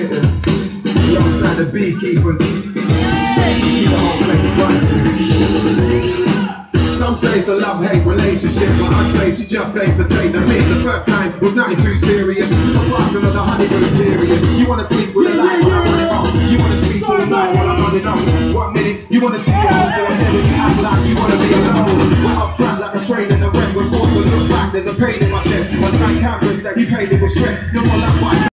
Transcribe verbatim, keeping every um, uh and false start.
hitters, alongside the beekeepers. Keep the whole place buzzing. Some say it's a love-hate relationship, but I'd say she just ain't the date that me. The first time was nothing too serious, just a passing of the honeymoon period. You wanna sleep with a light when I run it off. You wanna sleep all night while I'm running off. One minute, you wanna see it all, to a minute you act like you wanna be alone. We're off track like a train in the wreck. We're forced to look back, there's a pain in my chest. On nine cameras that you painted with stress. You're more like white.